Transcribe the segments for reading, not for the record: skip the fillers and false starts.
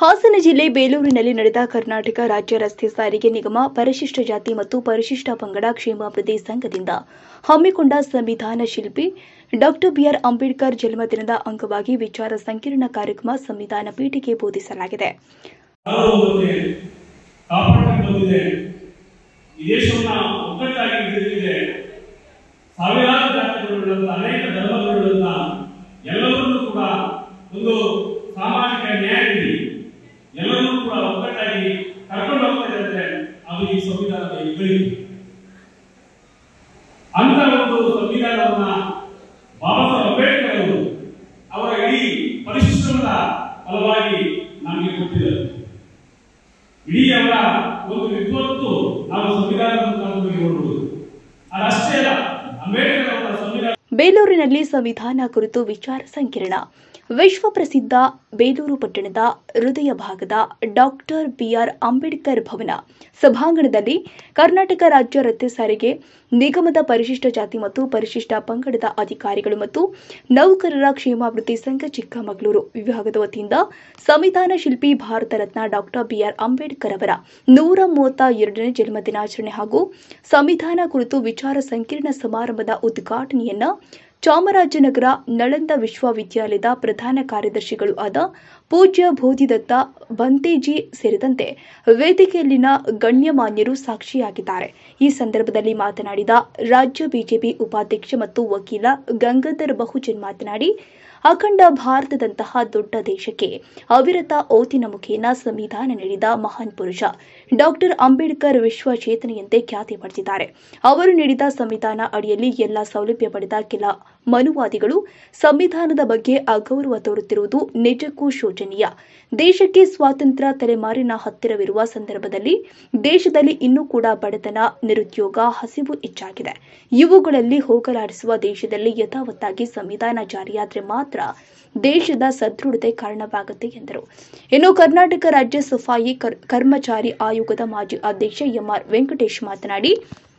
ಹಾಸನ ಜಿಲ್ಲೆ ಬೇಲೂರಿನಲ್ಲಿ ನಡೆದ ಕರ್ನಾಟಕ ರಾಜ್ಯ ರಸ್ತೆ ಸಾರಿಗೆ ನಿಗಮ ಪರಿಶಿಷ್ಟ ಜಾತಿ ಮತ್ತು ಪರಿಶಿಷ್ಟ ಪಂಗಡ ಕ್ಷೇಮಾಭಿವೃದ್ಧಿ ಸಂಘದಿಂದ ಹಮ್ಮಿಕೊಂಡ ಸಂವಿಧಾನ ಶಿಲ್ಪಿ ಡಾ ಬಿಆರ್ ಅಂಬೇಡ್ಕರ್ ಜನ್ಮದಿನದ ಅಂಗವಾಗಿ ವಿಚಾರ ಸಂಕಿರಣ ಕಾರ್ಯಕ್ರಮ ಸಂವಿಧಾನ ಪೀಠಿಕೆ ಬೋಧಿಸಲಾಗಿದೆ. ಸಾಮಾಜಿಕ ನ್ಯಾಯದಲ್ಲಿ ಎಲ್ಲರೂ ಕೂಡ ಒಗ್ಗಟ್ಟಾಗಿ ಕರ್ಕೊಂಡು ಹೋಗ್ತಾ ಇದ್ದಾರೆ. ಅದು ಈ ಸಂವಿಧಾನದ ಹೆಗ್ಗಳಿಕೆ. ಅಂತ ಒಂದು ಸಂವಿಧಾನವನ್ನ ಬಾಬಾ ಸಾಹೇಬ್ ಅಂಬೇಡ್ಕರ್ ಅವರು ಅವರ ಇಡೀ ಪರಿಶ್ರಮದ ಫಲವಾಗಿ ನಮಗೆ ಕೊಟ್ಟಿದ್ದಾರೆ. ಇಡೀ ಅವರ ಒಂದು ವಿದ್ವತ್ತು ನಾವು ಸಂವಿಧಾನದ ಮುಖಾಂತರ ನೋಡಬಹುದು. ಅದಷ್ಟೇ ಅಲ್ಲ, ಅಂಬೇಡ್ಕರ್ ಅವರ ಸಂವಿಧಾನ. ಬೇಲೂರಿನಲ್ಲಿ ಸಂವಿಧಾನ ಕುರಿತು ವಿಚಾರ ಸಂಕಿರಣ. ವಿಶ್ವ ಪ್ರಸಿದ್ಧ ಬೇಲೂರು ಪಟ್ಟಣದ ಹೃದಯ ಭಾಗದ ಡಾಕ್ಟರ್ ಬಿಆರ್ ಅಂಬೇಡ್ಕರ್ ಭವನ ಸಭಾಂಗಣದಲ್ಲಿ ಕರ್ನಾಟಕ ರಾಜ್ಯ ರಸ್ತೆ ಸಾರಿಗೆ ನಿಗಮದ ಪರಿಶಿಷ್ಟ ಜಾತಿ ಮತ್ತು ಪರಿಶಿಷ್ಟ ಪಂಗಡದ ಅಧಿಕಾರಿಗಳು ಮತ್ತು ನೌಕರರ ಕ್ಷೇಮಾಭಿವೃದ್ಧಿ ಸಂಘ ಚಿಕ್ಕಮಗಳೂರು ವಿಭಾಗದ ವತಿಯಿಂದ ಸಂವಿಧಾನ ಶಿಲ್ಪಿ ಭಾರತ ರತ್ನ ಡಾಕ್ಟರ್ ಬಿಆರ್ ಅಂಬೇಡ್ಕರ್ ಅವರ 132ನೇ ಜನ್ಮದಿನಾಚರಣೆ ಹಾಗೂ ಸಂವಿಧಾನ ಕುರಿತು ವಿಚಾರ ಸಂಕಿರಣ ಸಮಾರಂಭದ ಉದ್ಘಾಟನೆಯನ್ನು ಚಾಮರಾಜನಗರ ನಳಂದ ವಿಶ್ವವಿದ್ಯಾಲಯದ ಪ್ರಧಾನ ಕಾರ್ಯದರ್ಶಿಗಳು ಆದ ಪೂಜ್ಯ ಬೋಧಿದತ್ತ ಬಂತೇಜಿ ಸೇರಿದಂತೆ ವೇದಿಕೆಯಲ್ಲಿನ ಗಣ್ಯಮಾನ್ಯರು ಸಾಕ್ಷಿಯಾಗಿದ್ದಾರೆ. ಈ ಸಂದರ್ಭದಲ್ಲಿ ಮಾತನಾಡಿದ ರಾಜ್ಯ ಬಿಜೆಪಿ ಉಪಾಧ್ಯಕ್ಷ ಮತ್ತು ವಕೀಲ ಗಂಗಾಧರ್ ಬಹುಜನ್ ಮಾತನಾಡಿ, ಅಖಂಡ ಭಾರತದಂತಹ ದೊಡ್ಡ ದೇಶಕ್ಕೆ ಅವಿರತ ಓತಿನ ಮುಖೇನ ಸಂವಿಧಾನ ನೀಡಿದ ಮಹಾನ್ ಪುರುಷ ಡಾಕ್ಟರ್ ಅಂಬೇಡ್ಕರ್ ವಿಶ್ವ ಚೇತನೆಯಂತೆ ಖ್ಯಾತಿ ಪಡೆದಿದ್ದಾರೆ. ಅವರು ನೀಡಿದ ಸಂವಿಧಾನ ಅಡಿಯಲ್ಲಿ ಎಲ್ಲ ಸೌಲಭ್ಯ ಪಡೆದ ಕೆಲ ಮನುವಾದಿಗಳು ಸಂವಿಧಾನದ ಬಗ್ಗೆ ಅಗೌರವ ತೋರುತ್ತಿರುವುದು ನಿಜಕ್ಕೂ ಶೋಚನೀಯ. ದೇಶಕ್ಕೆ ಸ್ವಾತಂತ್ರ್ಯ ತಲೆಮಾರಿನ ಹತ್ತಿರವಿರುವ ಸಂದರ್ಭದಲ್ಲಿ ದೇಶದಲ್ಲಿ ಇನ್ನೂ ಕೂಡ ಬಡತನ, ನಿರುದ್ಯೋಗ, ಹಸಿವು ಹೆಚ್ಚಾಗಿದೆ. ಇವುಗಳಲ್ಲಿ ಹೋಗಲಾಡಿಸುವ ದೇಶದಲ್ಲಿ ಯಥಾವತ್ತಾಗಿ ಸಂವಿಧಾನ ಜಾರಿಯಾದರೆ ಮಾತ್ರ ದೇಶದ ಸದೃಢತೆ ಕಾರಣವಾಗುತ್ತೆ ಎಂದರು. ಇನ್ನು ಕರ್ನಾಟಕ ರಾಜ್ಯ ಸಫಾಯಿ ಕರ್ಮಚಾರಿ ಆಯೋಗದ ಮಾಜಿ ಅಧ್ಯಕ್ಷ ಎಂಆರ್ ವೆಂಕಟೇಶ್ ಮಾತನಾಡಿ,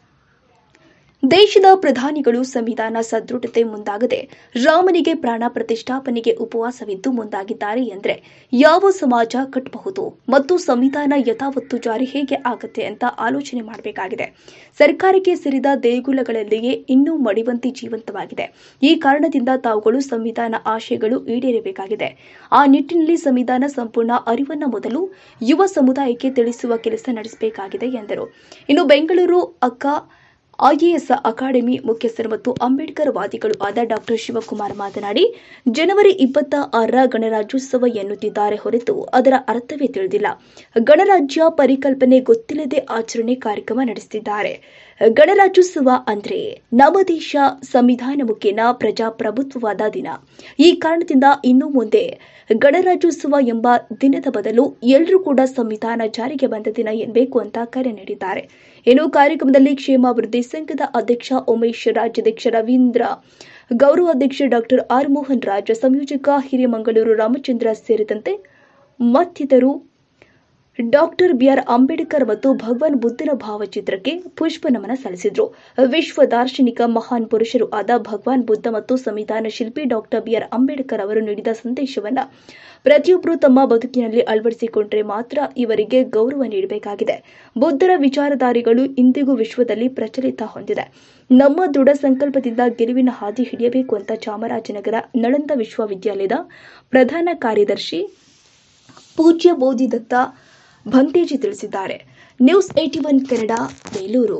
ದೇಶದ ಪ್ರಧಾನಿಗಳು ಸಂವಿಧಾನ ಸದೃಢತೆ ಮುಂದಾಗದೆ ರಾಮನಿಗೆ ಪ್ರಾಣ ಪ್ರತಿಷ್ಠಾಪನೆಗೆ ಉಪವಾಸವಿದ್ದು ಮುಂದಾಗಿದ್ದಾರೆ ಎಂದರೆ ಯಾವ ಸಮಾಜ ಕಟ್ಟಬಹುದು ಮತ್ತು ಸಂವಿಧಾನ ಯಥಾವತ್ತು ಜಾರಿ ಹೇಗೆ ಆಗುತ್ತೆ ಅಂತ ಆಲೋಚನೆ ಮಾಡಬೇಕಾಗಿದೆ. ಸರ್ಕಾರಕ್ಕೆ ಸೇರಿದ ದೇಗುಲಗಳಲ್ಲಿಯೇ ಇನ್ನೂ ಮಡಿವಂತಿ ಜೀವಂತವಾಗಿದೆ. ಈ ಕಾರಣದಿಂದ ತಾವುಗಳು ಸಂವಿಧಾನ ಆಶಯಗಳು ಈಡೇರಬೇಕಾಗಿದೆ. ಆ ನಿಟ್ಟಿನಲ್ಲಿ ಸಂವಿಧಾನ ಸಂಪೂರ್ಣ ಅರಿವನ್ನು ಮೊದಲು ಯುವ ಸಮುದಾಯಕ್ಕೆ ತಿಳಿಸುವ ಕೆಲಸ ನಡೆಸಬೇಕಾಗಿದೆ ಎಂದರು. ಇನ್ನು ಬೆಂಗಳೂರು ಐಎಎಸ್ ಅಕಾಡೆಮಿ ಮುಖ್ಯಸ್ಥರು ಮತ್ತು ಅಂಬೇಡ್ಕರ್ ವಾದಿಗಳು ಆದ ಡಾಕ್ಟರ್ ಶಿವಕುಮಾರ್ ಮಾತನಾಡಿ, ಜನವರಿ 26ರ ಗಣರಾಜ್ಯೋತ್ಸವ ಎನ್ನುತ್ತಿದ್ದಾರೆ ಹೊರತು ಅದರ ಅರ್ಥವೇ ತಿಳಿದಿಲ್ಲ. ಗಣರಾಜ್ಯ ಪರಿಕಲ್ಪನೆ ಗೊತ್ತಿಲ್ಲದೆ ಆಚರಣೆ ಕಾರ್ಯಕ್ರಮ ನಡೆಸುತ್ತಿದ್ದಾರೆ. ಗಣರಾಜ್ಯೋತ್ಸವ ಅಂದ್ರೆ ನಮ್ಮ ದೇಶ ಸಂವಿಧಾನ ಮುಖೇನ ಪ್ರಜಾಪ್ರಭುತ್ವವಾದ ದಿನ. ಈ ಕಾರಣದಿಂದ ಇನ್ನು ಮುಂದೆ ಗಣರಾಜ್ಯೋತ್ಸವ ಎಂಬ ದಿನದ ಬದಲು ಎಲ್ಲರೂ ಕೂಡ ಸಂವಿಧಾನ ಜಾರಿಗೆ ಬಂದ ದಿನ ಎನ್ನಬೇಕು ಅಂತ ಕರೆ ನೀಡಿದ್ದಾರೆ. ಇನ್ನು ಕಾರ್ಯಕ್ರಮದಲ್ಲಿ ಕ್ಷೇಮಾಭಿವೃದ್ಧಿ ಸಂಘದ ಅಧ್ಯಕ್ಷ ಉಮೇಶ್, ರಾಜ್ಯಾಧ್ಯಕ್ಷ ರವೀಂದ್ರ, ಗೌರವಾಧ್ಯಕ್ಷ ಡಾಕ್ಟರ್ ಆರ್ ಮೋಹನ್ ರಾಜ್, ಸಂಯೋಜಕ ಹಿರೇಮಂಗಳೂರು ರಾಮಚಂದ್ರ ಸೇರಿದಂತೆ ಮತ್ತಿತರರು ಡಾಕ್ಟರ್ ಬಿಆರ್ ಅಂಬೇಡ್ಕರ್ ಮತ್ತು ಭಗವಾನ್ ಬುದ್ಧನ ಭಾವಚಿತ್ರಕ್ಕೆ ಪುಷ್ಪ ನಮನ ಸಲ್ಲಿಸಿದರು. ವಿಶ್ವ ದಾರ್ಶನಿಕ ಮಹಾನ್ ಪುರುಷರು ಆದ ಭಗವಾನ್ ಬುದ್ಧ ಮತ್ತು ಸಂವಿಧಾನ ಶಿಲ್ಪಿ ಡಾಕ್ಟರ್ ಬಿಆರ್ ಅಂಬೇಡ್ಕರ್ ಅವರು ನೀಡಿದ ಸಂದೇಶವನ್ನು ಪ್ರತಿಯೊಬ್ಬರು ತಮ್ಮ ಬದುಕಿನಲ್ಲಿ ಅಳವಡಿಸಿಕೊಂಡರೆ ಮಾತ್ರ ಇವರಿಗೆ ಗೌರವ ನೀಡಬೇಕಾಗಿದೆ. ಬುದ್ಧರ ವಿಚಾರಧಾರೆಗಳು ಇಂದಿಗೂ ವಿಶ್ವದಲ್ಲಿ ಪ್ರಚಲಿತ ಹೊಂದಿದೆ. ನಮ್ಮ ದೃಢ ಸಂಕಲ್ಪದಿಂದ ಗೆಲುವಿನ ಹಾದಿ ಹಿಡಿಯಬೇಕು ಅಂತ ಚಾಮರಾಜನಗರ ನಳಂದ ವಿಶ್ವವಿದ್ಯಾಲಯದ ಪ್ರಧಾನ ಕಾರ್ಯದರ್ಶಿ ಪೂಜ್ಯ ಬೋಧಿದತ್ತ ಬಂತೇಜಿ ತಿಳಿಸಿದ್ದಾರೆ. ನ್ಯೂಸ್ 81 ಕನ್ನಡ, ಬೇಲೂರು.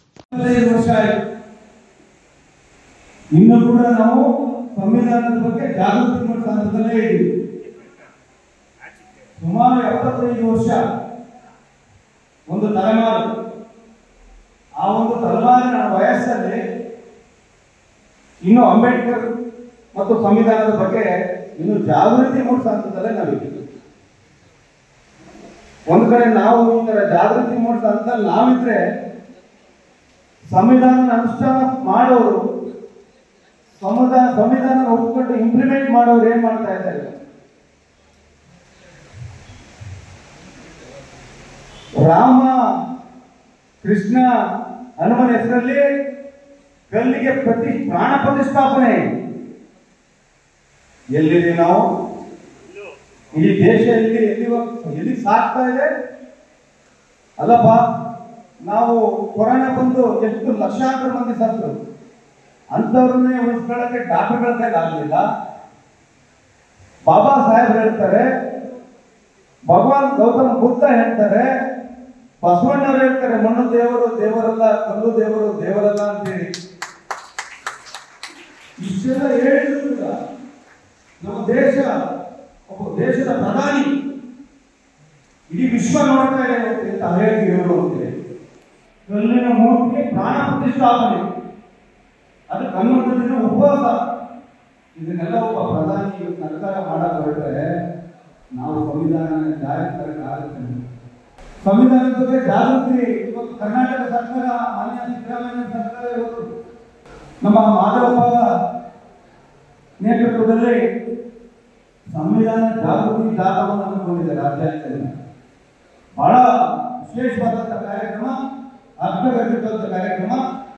ಇನ್ನು ಕೂಡ ನಾವು ಸಂವಿಧಾನದ ಬಗ್ಗೆ ಜಾಗೃತಿ ಮೂಡಿಸುವ ಹಂತದಲ್ಲೇ ಇದ್ದೀವಿ. ಸುಮಾರು 75 ವರ್ಷ ಒಂದು ತಲೆಮಾರು. ಆ ಒಂದು ತಲೆಮಾರಿನ ವಯಸ್ಸಲ್ಲಿ ಇನ್ನು ಅಂಬೇಡ್ಕರ್ ಮತ್ತು ಸಂವಿಧಾನದ ಬಗ್ಗೆ ಇನ್ನು ಜಾಗೃತಿ ಮೂಡಿಸುವ ಹಂತದಲ್ಲೇ ನಾವಿದ್ದೀವಿ. ಒಂದು ಕಡೆ ನಾವು ಈ ತರ ಜಾಗೃತಿ ಮೂಡಿಸೋ ಅಂತ ನಾವಿದ್ರೆ ಸಂವಿಧಾನ ಅನುಷ್ಠಾನ ಮಾಡೋರು, ಸಂವಿಧಾನ ಒಪ್ಪಿಕೊಂಡು ಇಂಪ್ಲಿಮೆಂಟ್ ಮಾಡೋರು ಏನ್ ಮಾಡ್ತಾ ಇದ್ದಾರೆ? ರಾಮ, ಕೃಷ್ಣ, ಹನುಮನ ಹೆಸರಲ್ಲಿ ಕಲ್ಲಿಗೆ ಪ್ರಾಣ ಪ್ರತಿಷ್ಠಾಪನೆ. ಎಲ್ಲಿದೆ ನಾವು? ಈ ದೇಶ ಎಲ್ಲಿ ಸಾಕ್ತಾ ಇದೆ ಅಲ್ಲಪ್ಪ. ನಾವು ಕೊರೋನಾ ಬಂದು ಎಷ್ಟು ಲಕ್ಷಾಂತರ ಮಂದಿ ಸತ್ತರು, ಅಂಥವ್ರನ್ನೇ ಉಳಿಸ್ಕೊಳ್ಳಕ್ಕೆ ಡಾಕ್ಟರ್ಗಳ ಕೈಲಿ ಆಗಲಿಲ್ಲ. ಬಾಬಾ ಸಾಹೇಬ್ ಹೇಳ್ತಾರೆ, ಭಗವಾನ್ ಗೌತಮ ಬುದ್ಧ ಹೇಳ್ತಾರೆ, ಬಸವಣ್ಣವ್ರು ಹೇಳ್ತಾರೆ, ಮಣ್ಣು ದೇವರು ದೇವರಲ್ಲ, ಕಲ್ಲು ದೇವರು ದೇವರಲ್ಲ ಅಂತೇಳಿ. ಇಷ್ಟೆಲ್ಲ ಹೇಳಿದ್ರು ಕೂಡ ನಮ್ಮ ದೇಶ, ಒಬ್ಬ ದೇಶದ ಪ್ರಧಾನಿ ಇಡೀ ವಿಶ್ವ ನೋಡ್ತಾ ಇದೆ ಅಂತ ಹೇಳಿ ಇವರು ಅಂತೇಳಿ ಕಲ್ಲಿನ ಮೂರ್ತಿಗೆ ಪ್ರಾಣ ಪ್ರತಿಷ್ಠಾಪನೆ, ಅದು ಕನ್ನಡದಲ್ಲಿ ಉಪವಾಸ. ಇದನ್ನೆಲ್ಲ ಒಬ್ಬ ಪ್ರಧಾನಿ ಸರ್ಕಾರ ಮಾಡಕ್ ಹೊರಟ್ರೆ ನಾವು ಸಂವಿಧಾನ ಜಾರಿ ತರಕಾಗುತ್ತೆ. ಸಂವಿಧಾನದ ಬಗ್ಗೆ ಜಾಗೃತಿ ಇವತ್ತು ಕರ್ನಾಟಕ ಸರ್ಕಾರ, ಮಾನ್ಯ ಸಿದ್ದರಾಮಯ್ಯ ಸರ್ಕಾರ ಇವತ್ತು ನಮ್ಮ ಮಾಧವಪ್ಪ ನೇತೃತ್ವದಲ್ಲಿ ಸಂವಿಧಾನ ಜಾಗೃತಿ ಜಾಥಾವನ್ನು ಹಮ್ಮಿಕೊಂಡಿದೆ ರಾಜ್ಯಾದ್ಯಂತ. ಬಹಳ ವಿಶೇಷವಾದಂತಹ ಕಾರ್ಯಕ್ರಮ, ಅರ್ಥಗರ್ಭಿತವಾದ ಕಾರ್ಯಕ್ರಮ.